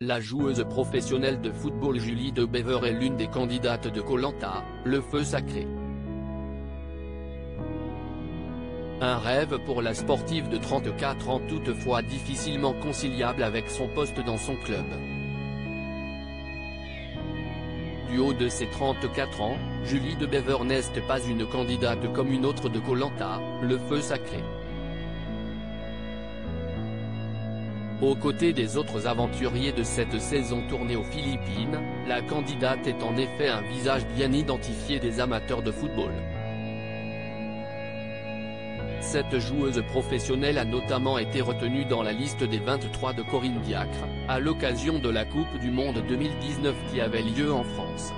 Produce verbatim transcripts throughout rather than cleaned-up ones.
La joueuse professionnelle de football Julie de Bever est l'une des candidates de Koh Lanta, le feu sacré. Un rêve pour la sportive de trente-quatre ans toutefois difficilement conciliable avec son poste dans son club. Du haut de ses trente-quatre ans, Julie de Bever n'est pas une candidate comme une autre de Koh Lanta, le feu sacré. Aux côtés des autres aventuriers de cette saison tournée aux Philippines, la candidate est en effet un visage bien identifié des amateurs de football. Cette joueuse professionnelle a notamment été retenue dans la liste des vingt-trois de Corinne Diacre, à l'occasion de la Coupe du Monde deux mille dix-neuf qui avait lieu en France.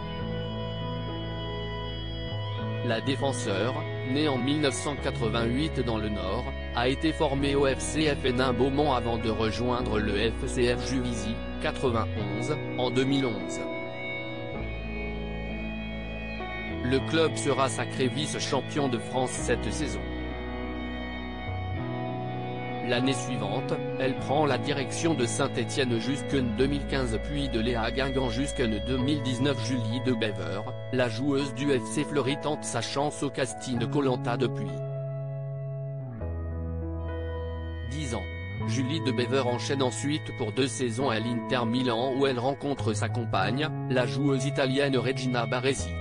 La défenseur, née en mille neuf cent quatre-vingt-huit dans le Nord, a été formée au F C F Hénin-Beaumont avant de rejoindre le F C F Juvisy, quatre-vingt-onze, en deux mille onze. Le club sera sacré vice-champion de France cette saison. L'année suivante, elle prend la direction de Saint-Étienne jusqu'en deux mille quinze puis de Léa à Guingamp jusqu'en deux mille dix-neuf. Julie de Bever, la joueuse du F C Fleury tente sa chance au casting de Koh Lanta depuis dix ans. Julie de Bever enchaîne ensuite pour deux saisons à l'Inter Milan où elle rencontre sa compagne, la joueuse italienne Regina Baresi.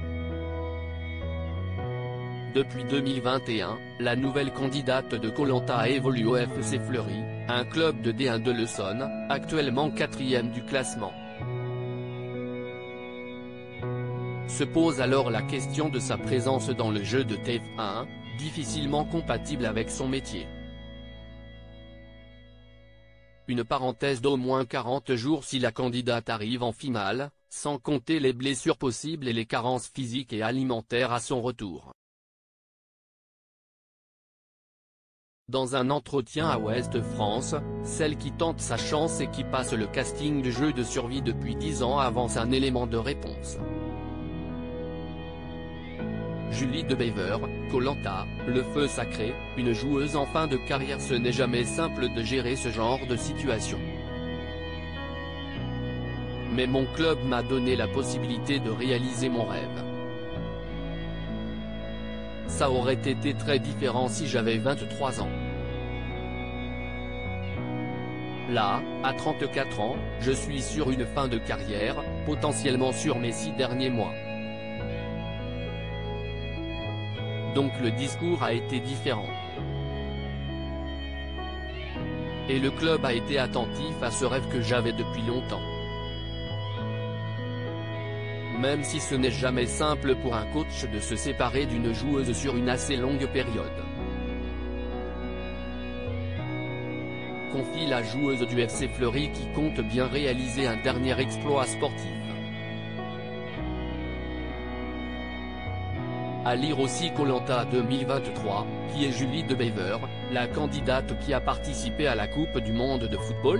Depuis deux mille vingt et un, la nouvelle candidate de Koh Lanta évolue au F C Fleury, un club de D un de l'Essonne, actuellement quatrième du classement. Se pose alors la question de sa présence dans le jeu de T F un, difficilement compatible avec son métier. Une parenthèse d'au moins quarante jours si la candidate arrive en finale, sans compter les blessures possibles et les carences physiques et alimentaires à son retour. Dans un entretien à Ouest France, celle qui tente sa chance et qui passe le casting du jeu de survie depuis dix ans avance un élément de réponse. Julie de Bever, Koh Lanta, le feu sacré, une joueuse en fin de carrière. Ce n'est jamais simple de gérer ce genre de situation. Mais mon club m'a donné la possibilité de réaliser mon rêve. Ça aurait été très différent si j'avais vingt-trois ans. Là, à trente-quatre ans, je suis sur une fin de carrière, potentiellement sur mes six derniers mois. Donc le discours a été différent. Et le club a été attentif à ce rêve que j'avais depuis longtemps. Même si ce n'est jamais simple pour un coach de se séparer d'une joueuse sur une assez longue période. Confie la joueuse du F C Fleury qui compte bien réaliser un dernier exploit sportif. À lire aussi Koh Lanta deux mille vingt-trois, qui est Julie de Bever, la candidate qui a participé à la Coupe du Monde de football ?